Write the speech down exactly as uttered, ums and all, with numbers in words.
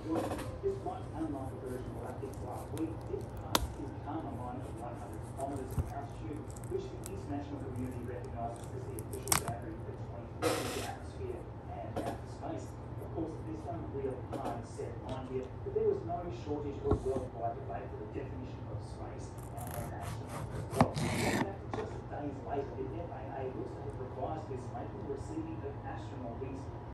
This one, unlike a version of rockets last week, did pass to calm a line of one hundred kilometres in altitude, which the international community recognises as the official boundary between the atmosphere and outer space. Of course, there's no real hard set line here, but there was no shortage of worldwide debate for the definition of space and astronaut as well. In fact, just days later, the F A A looks to have revised this, making the receiving of astronaut wings